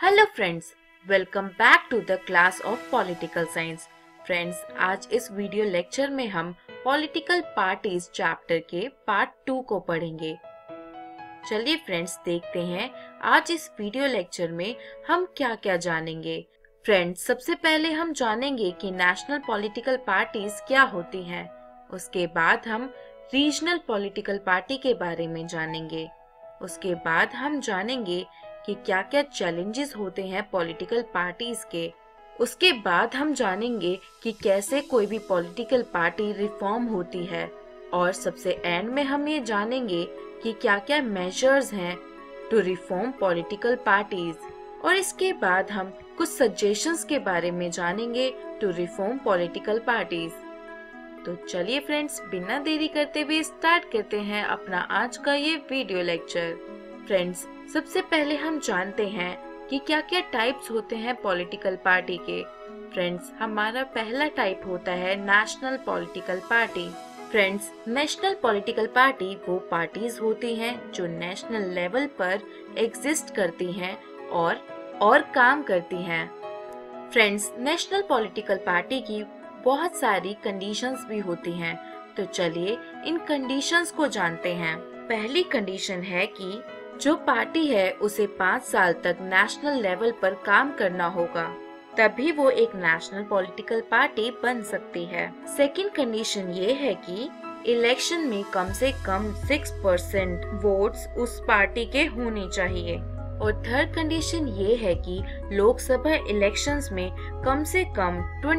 Hello friends, welcome back to the class of political science. Friends, आज इस video lecture में हम political parties chapter के part 2 को पढ़ेंगे। चलिए फ्रेंड्स, देखते हैं आज इस वीडियो लेक्चर में हम क्या क्या जानेंगे। फ्रेंड्स, सबसे पहले हम जानेंगे कि नेशनल पॉलिटिकल पार्टीज क्या होती हैं। उसके बाद हम रीजनल पॉलिटिकल पार्टी के बारे में जानेंगे। उसके बाद हम जानेंगे कि क्या क्या चैलेंजेस होते हैं पॉलिटिकल पार्टीज के। उसके बाद हम जानेंगे कि कैसे कोई भी पॉलिटिकल पार्टी रिफॉर्म होती है। और सबसे एंड में हम ये जानेंगे कि क्या क्या मेजर्स हैं टू रिफॉर्म पॉलिटिकल पार्टीज। और इसके बाद हम कुछ सजेशंस के बारे में जानेंगे टू रिफॉर्म पॉलिटिकल पार्टीज। तो चलिए फ्रेंड्स, बिना देरी करते हुए स्टार्ट करते हैं अपना आज का ये वीडियो लेक्चर। फ्रेंड्स, सबसे पहले हम जानते हैं कि क्या क्या टाइप्स होते हैं पॉलिटिकल पार्टी के। फ्रेंड्स, हमारा पहला टाइप होता है national political party. Friends, national political party वो पार्टीज होती हैं जो नेशनल लेवल पर एग्जिस्ट करती हैं और काम करती हैं। फ्रेंड्स, नेशनल पॉलिटिकल पार्टी की बहुत सारी कंडीशंस भी होती हैं। तो चलिए इन कंडीशंस को जानते हैं। पहली कंडीशन है कि जो पार्टी है उसे 5 साल तक नेशनल लेवल पर काम करना होगा, तभी वो एक नेशनल पॉलिटिकल पार्टी बन सकती है। सेकंड कंडीशन ये है कि इलेक्शन में कम से कम 6% वोट्स उस पार्टी के होने चाहिए। और थर्ड कंडीशन ये है कि लोकसभा इलेक्शंस में कम से कम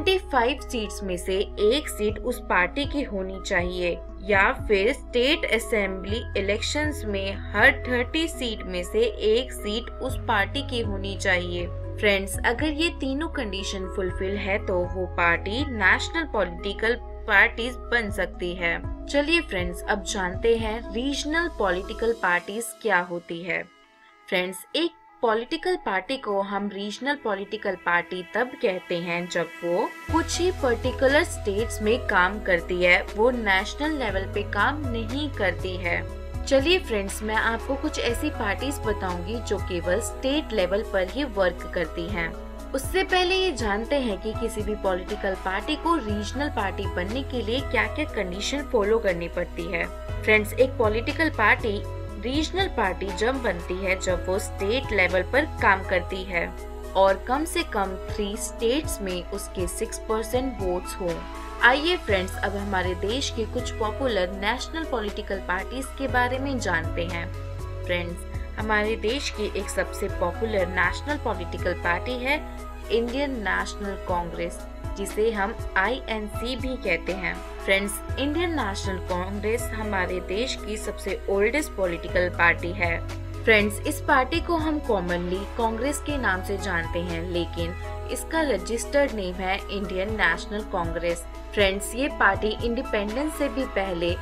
25 सीट्स में से एक सीट उस पार्टी की होनी चाहिए, या फिर स्टेट असेंबली इलेक्शंस में हर 30 सीट में से एक सीट उस पार्टी की होनी चाहिए। फ्रेंड्स, अगर ये तीनों कंडीशन फुलफिल है तो वो पार्टी नेशनल पॉलिटिकल पार्टीज बन सकती है। चलिए फ्रेंड्स, अब जानते हैं रीजनल पॉलिटिकल पार्टीज क्या होती है। फ्रेंड्स, एक पॉलिटिकल पार्टी को हम रीजनल पॉलिटिकल पार्टी तब कहते हैं जब वो कुछ ही पर्टिकुलर स्टेट्स में काम करती है, वो नेशनल लेवल पे काम नहीं करती है। चलिए फ्रेंड्स, मैं आपको कुछ ऐसी पार्टीज बताऊंगी जो केवल स्टेट लेवल पर ही वर्क करती हैं। उससे पहले ये जानते हैं कि किसी भी पॉलिटिकल पार्टी को रीजनल पार्टी बनने के लिए क्या क्या कंडीशन फॉलो करनी पड़ती है। फ्रेंड्स, एक पॉलिटिकल पार्टी रीजनल पार्टी जब बनती है जब वो स्टेट लेवल पर काम करती है और कम से कम 3 स्टेट्स में उसके 6% वोट्स हो। आइए फ्रेंड्स, अब हमारे देश के कुछ पॉपुलर नेशनल पॉलिटिकल पार्टीज के बारे में जानते हैं। फ्रेंड्स, हमारे देश की एक सबसे पॉपुलर नेशनल पॉलिटिकल पार्टी है इंडियन नेशनल कांग्रेस, जिसे हम INC भी कहते हैं। फ्रेंड्स, इंडियन नेशनल कांग्रेस हमारे देश की सबसे ओल्डेस्ट पॉलिटिकल पार्टी है। फ्रेंड्स, इस पार्टी को हम कॉमनली कांग्रेस के नाम से जानते हैं, लेकिन इसका रजिस्टर्ड नेम है इंडियन नेशनल कांग्रेस। फ्रेंड्स, ये पार्टी इंडिपेंडेंस से भी पहले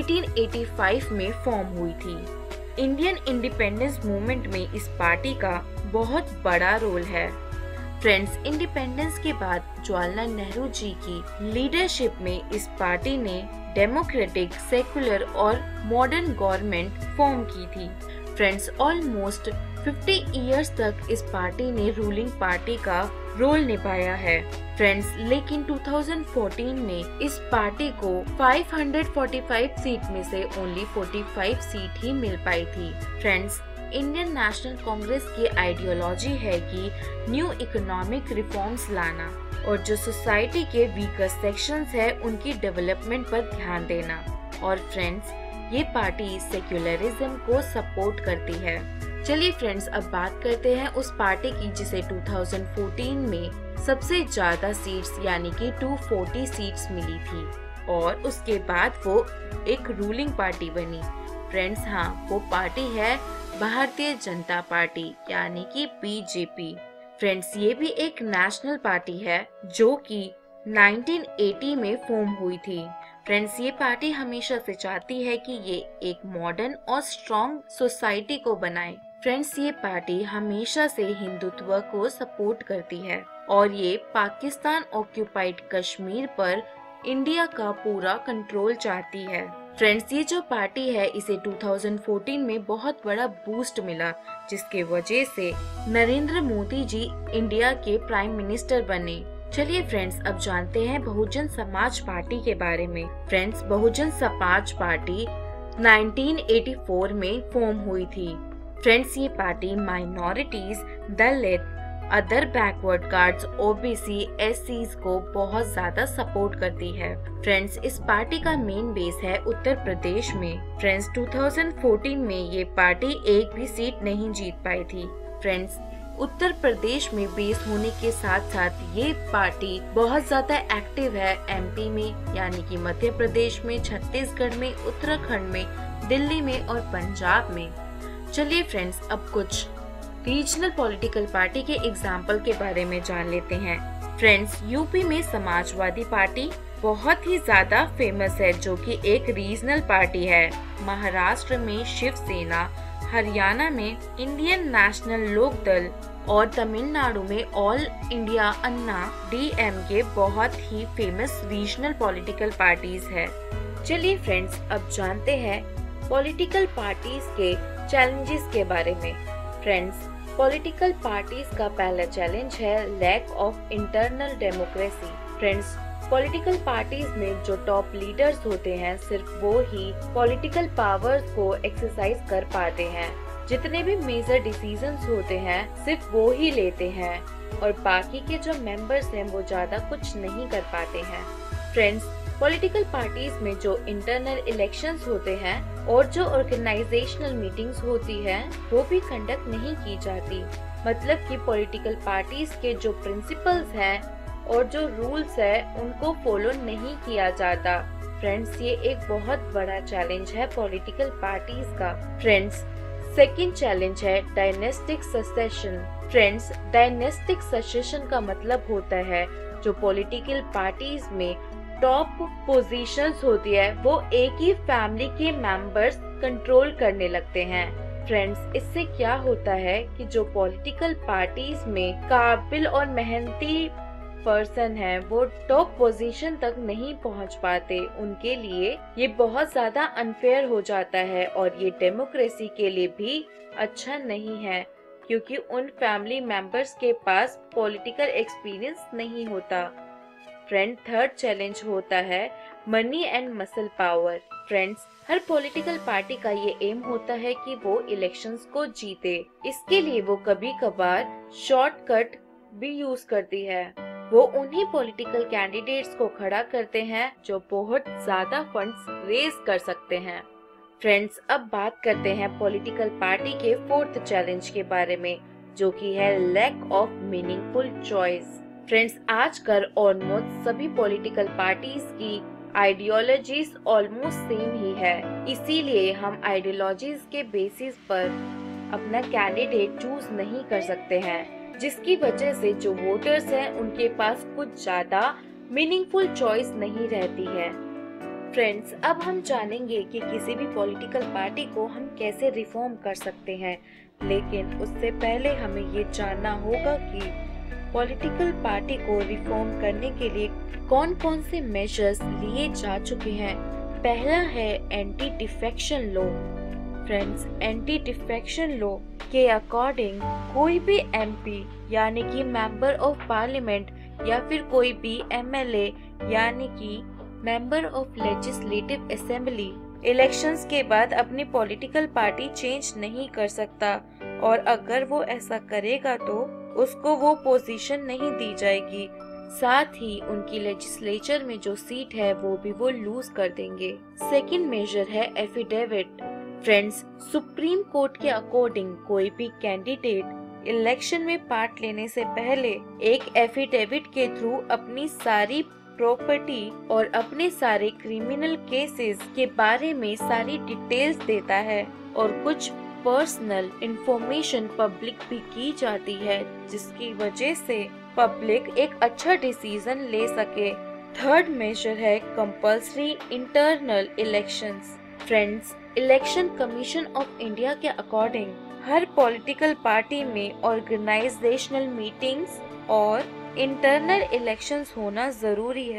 1885 में फॉर्म हुई थी। इंडियन इंडिपेंडेंस मूवमेंट में इस पार्टी का बहुत बड़ा रोल है। फ्रेंड्स, इंडिपेंडेंस के बाद जवाहरलाल नेहरू जी की लीडरशिप में इस पार्टी ने डेमोक्रेटिक, सेकुलर और मॉडर्न गवर्नमेंट फॉर्म की थी। फ्रेंड्स, ऑलमोस्ट 50 इयर्स तक इस पार्टी ने रूलिंग पार्टी का रोल निभाया है। फ्रेंड्स, लेकिन 2014 में इस पार्टी को 545 सीट में से ओनली 45 सीट ही मिल पाई थी। फ्रेंड्स, इंडियन नेशनल कांग्रेस की आइडियोलॉजी है कि न्यू इकोनॉमिक रिफॉर्म्स लाना और जो सोसाइटी के वीकर सेक्शंस है उनकी डेवलपमेंट पर ध्यान देना। और फ्रेंड्स, ये पार्टी सेक्युलरिज्म को सपोर्ट करती है। चलिए फ्रेंड्स, अब बात करते हैं उस पार्टी की जिसे 2014 में सबसे ज्यादा सीट्स यानी कि 240 सीट्स मिली थी और उसके बाद वो एक रूलिंग पार्टी बनी। फ्रेंड्स, हाँ, वो पार्टी है भारतीय जनता पार्टी यानी कि BJP। फ्रेंड्स, ये भी एक नेशनल पार्टी है जो कि 1980 में फॉर्म हुई थी। फ्रेंड्स, ये पार्टी हमेशा से चाहती है कि ये एक मॉडर्न और स्ट्रॉन्ग सोसाइटी को बनाए। फ्रेंड्स, ये पार्टी हमेशा से हिंदुत्व को सपोर्ट करती है और ये पाकिस्तान ऑक्यूपाइड कश्मीर पर इंडिया का पूरा कंट्रोल चाहती है। फ्रेंड्स, ये जो पार्टी है इसे 2014 में बहुत बड़ा बूस्ट मिला, जिसके वजह से नरेंद्र मोदी जी इंडिया के प्राइम मिनिस्टर बने। चलिए फ्रेंड्स, अब जानते हैं बहुजन समाज पार्टी के बारे में। फ्रेंड्स, बहुजन समाज पार्टी 1984 में फॉर्म हुई थी। फ्रेंड्स, ये पार्टी minorities, Dalit, other backward caste, OBC, एससीज को बहुत ज्यादा सपोर्ट करती है। फ्रेंड्स, इस पार्टी का मेन बेस है उत्तर प्रदेश में। फ्रेंड्स, 2014 में ये पार्टी एक भी सीट नहीं जीत पाई थी। फ्रेंड्स, उत्तर प्रदेश में बेस होने के साथ साथ ये पार्टी बहुत ज्यादा एक्टिव है एमपी में, यानी कि मध्य प्रदेश में, छत्तीसगढ़ में, उत्तराखंड में, दिल्ली में और पंजाब में। चलिए फ्रेंड्स, अब कुछ रीजनल पॉलिटिकल पार्टी के एग्जाम्पल के बारे में जान लेते हैं। फ्रेंड्स, यूपी में समाजवादी पार्टी बहुत ही ज्यादा फेमस है, जो कि एक रीजनल पार्टी है। महाराष्ट्र में शिवसेना, हरियाणा में इंडियन नेशनल लोकदल और तमिलनाडु में ऑल इंडिया अन्ना डीएमके बहुत ही फेमस रीजनल पॉलिटिकल पार्टीज है। चलिए फ्रेंड्स, अब जानते हैं पॉलिटिकल पार्टीज के चैलेंजेस के बारे में। फ्रेंड्स, पॉलिटिकल पार्टीज का पहला चैलेंज है lack of internal democracy. Friends, political parties में जो टॉप लीडर्स होते हैं सिर्फ वो ही पॉलिटिकल पावर्स को एक्सरसाइज कर पाते हैं। जितने भी मेजर डिसीजंस होते हैं सिर्फ वो ही लेते हैं और बाकी के जो मेंबर्स हैं वो ज्यादा कुछ नहीं कर पाते हैं। फ्रेंड्स, पॉलिटिकल पार्टीज में जो इंटरनल इलेक्शंस होते हैं और जो ऑर्गेनाइजेशनल मीटिंग्स होती है वो भी कंडक्ट नहीं की जाती। मतलब कि पॉलिटिकल पार्टीज के जो प्रिंसिपल्स हैं और जो रूल्स है उनको फॉलो नहीं किया जाता। फ्रेंड्स, ये एक बहुत बड़ा चैलेंज है पॉलिटिकल पार्टीज का। फ्रेंड्स, सेकंड चैलेंज है dynastic succession. Friends, dynastic succession का मतलब होता है जो पॉलिटिकल पार्टीज में टॉप पोजीशंस होती है वो एक ही फैमिली के मेंबर्स कंट्रोल करने लगते हैं। फ्रेंड्स, इससे क्या होता है कि जो पॉलिटिकल पार्टीज में काबिल और मेहनती पर्सन है वो टॉप पोजीशन तक नहीं पहुंच पाते। उनके लिए ये बहुत ज्यादा अनफेयर हो जाता है और ये डेमोक्रेसी के लिए भी अच्छा नहीं है, क्योंकि उन फैमिली मेंबर्स के पास पॉलिटिकल एक्सपीरियंस नहीं होता। फ्रेंड, थर्ड चैलेंज होता है money and muscle power. Friends, हर पॉलिटिकल पार्टी का ये एम होता है कि वो इलेक्शंस को जीते। इसके लिए वो कभी कभार शॉर्टकट भी यूज करती है। वो उन्हीं पॉलिटिकल कैंडिडेट्स को खड़ा करते हैं जो बहुत ज्यादा फंड्स रेज कर सकते हैं। फ्रेंड्स, अब बात करते हैं पॉलिटिकल पार्टी के फोर्थ चैलेंज के बारे में, जो कि है lack of meaningful choice. Friends, आजकल ऑलमोस्ट सभी पॉलिटिकल पार्टीज की आइडियोलॉजीज ऑलमोस्ट सेम ही है, इसीलिए हम आइडियोलॉजीज के बेसिस पर अपना कैंडिडेट चूज नहीं कर सकते हैं, जिसकी वजह से जो वोटर्स हैं उनके पास कुछ ज्यादा मीनिंगफुल चॉइस नहीं रहती है। फ्रेंड्स, अब हम जानेंगे कि किसी भी पॉलिटिकल पार्टी को हम कैसे रिफॉर्म कर सकते हैं, लेकिन उससे पहले हमें ये जानना होगा कि पॉलिटिकल पार्टी को रिफॉर्म करने के लिए कौन कौन से मेजर्स लिए जा चुके हैं। पहला है anti defection law. Friends, anti defection law के अकॉर्डिंग कोई भी एमपी यानी कि मेंबर ऑफ पार्लियामेंट या फिर कोई भी एमएलए यानी कि member of legislative assembly elections के बाद अपनी पॉलिटिकल पार्टी चेंज नहीं कर सकता, और अगर वो ऐसा करेगा तो उसको वो पोजीशन नहीं दी जाएगी। साथ ही उनकी लेजिस्लेचर में जो सीट है वो भी वो लूज कर देंगे। सेकंड मेजर है एफिडेविट। फ्रेंड्स, सुप्रीम कोर्ट के अकॉर्डिंग कोई भी कैंडिडेट इलेक्शन में पार्ट लेने से पहले एक एफिडेविट के थ्रू अपनी सारी प्रॉपर्टी और अपने सारे क्रिमिनल केसेस के बारे में सारी डिटेल्स देता है, और कुछ पर्सनल इंफॉर्मेशन पब्लिक भी की जाती है, जिसकी वजह से पब्लिक एक अच्छा डिसीजन ले सके। थर्ड मेजर है compulsory internal elections. Friends, election commission of India के अकॉर्डिंग हर पॉलिटिकल पार्टी में ऑर्गेनाइजेशनल मीटिंग्स और इंटरनल इलेक्शंस होना जरूरी है।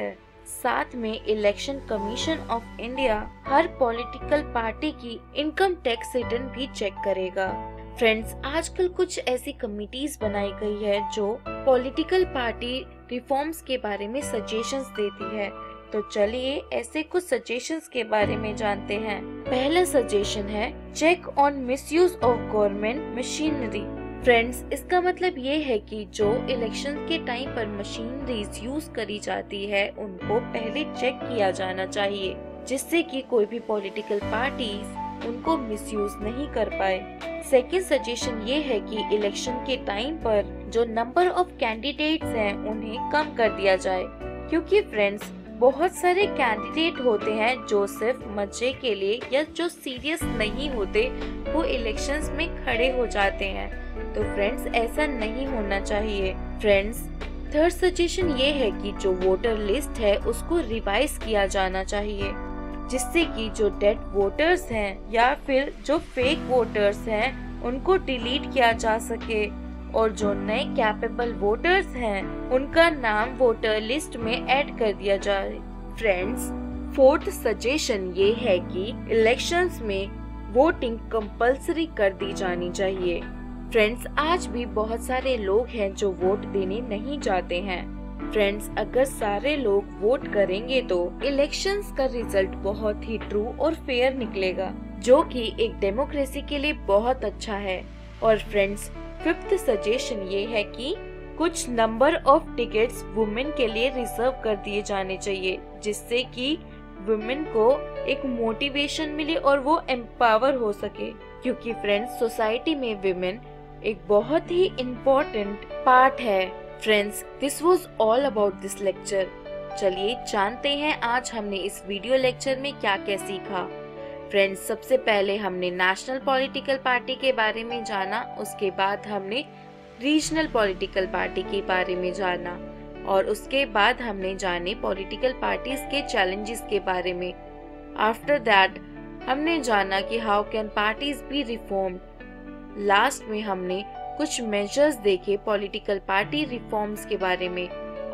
साथ में इलेक्शन कमीशन ऑफ इंडिया हर पॉलिटिकल पार्टी की इनकम टैक्स रिटर्न भी चेक करेगा। फ्रेंड्स, आजकल कुछ ऐसी कमिटीज बनाई गई है जो पॉलिटिकल पार्टी रिफॉर्म्स के बारे में सजेशंस देती है। तो चलिए ऐसे कुछ सजेशंस के बारे में जानते हैं। पहला सजेशन है check on misuse of government machinery. Friends, इसका मतलब ये है कि जो इलेक्शन के टाइम पर मशीनरीज यूज करी जाती है उनको पहले चेक किया जाना चाहिए, जिससे कि कोई भी पॉलिटिकल पार्टीज उनको मिसयूज नहीं कर पाए। सेकेंड सजेशन ये है कि इलेक्शन के टाइम पर जो नंबर ऑफ कैंडिडेट्स हैं उन्हें कम कर दिया जाए, क्योंकि फ्रेंड्स बहुत सारे कैंडिडेट होते हैं जो सिर्फ मजे के लिए या जो सीरियस नहीं होते वो इलेक्शंस में खड़े हो जाते हैं। तो फ्रेंड्स, ऐसा नहीं होना चाहिए। फ्रेंड्स, थर्ड सजेशन ये है कि जो वोटर लिस्ट है उसको रिवाइज किया जाना चाहिए, जिससे कि जो डेड वोटर्स हैं या फिर जो फेक वोटर्स हैं उनको डिलीट किया जा सके और जो नए कैपेबल वोटर्स हैं उनका नाम वोटर लिस्ट में ऐड कर दिया जाए। फ्रेंड्स, फोर्थ सजेशन ये है कि इलेक्शंस में वोटिंग कंपल्सरी कर दी जानी चाहिए। फ्रेंड्स, आज भी बहुत सारे लोग हैं जो वोट देने नहीं जाते हैं। फ्रेंड्स, अगर सारे लोग वोट करेंगे तो इलेक्शंस का रिजल्ट बहुत ही ट्रू और फेयर निकलेगा, जो कि एक डेमोक्रेसी के लिए बहुत अच्छा है। और फ्रेंड्स, फिफ्थ सजेशन ये है कि कुछ नंबर ऑफ टिकट्स वुमेन के लिए रिजर्व कर दिए जाने चाहिए, जिससे कि वुमेन को एक मोटिवेशन मिले और वो एम्पावर हो सके, क्योंकि फ्रेंड्स सोसाइटी में वुमेन एक बहुत ही इम्पोर्टेंट पार्ट है। Friends, this was all about this lecture. चलिए जानते हैं आज हमने इस वीडियो लेक्चर में क्या क्या सीखा। फ्रेंड्स, सबसे पहले हमने नेशनल पॉलिटिकल पार्टी के बारे में जाना, उसके बाद हमने रीजनल पॉलिटिकल पार्टी के बारे में जाना और उसके बाद हमने जाने पॉलिटिकल पार्टीज के चैलेंजेस के बारे में। आफ्टर दैट हमने जाना कि how can parties be reformed. Last में हमने कुछ मेजर्स देखे पॉलिटिकल पार्टी रिफॉर्म्स के बारे में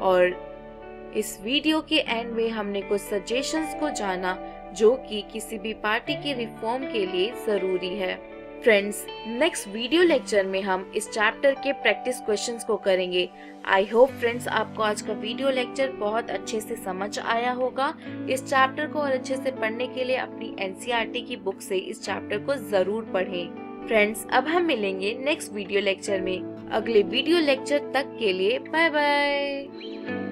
और इस वीडियो के एंड में हमने कुछ सजेशंस को जाना जो कि किसी भी पार्टी के रिफॉर्म के लिए जरूरी है। फ्रेंड्स, नेक्स्ट वीडियो लेक्चर में हम इस चैप्टर के प्रैक्टिस क्वेश्चंस को करेंगे। आई होप फ्रेंड्स आपको आज का वीडियो लेक्चर बहुत अच्छे से समझ आया होगा। इस चैप्टर को और अच्छे से पढ़ने के लिए अपनी एनसीईआरटी की बुक से इस चैप्टर को जरूर पढ़ें। फ्रेंड्स, अब हम मिलेंगे नेक्स्ट वीडियो लेक्चर में। अगले वीडियो लेक्चर तक के लिए बाय बाय।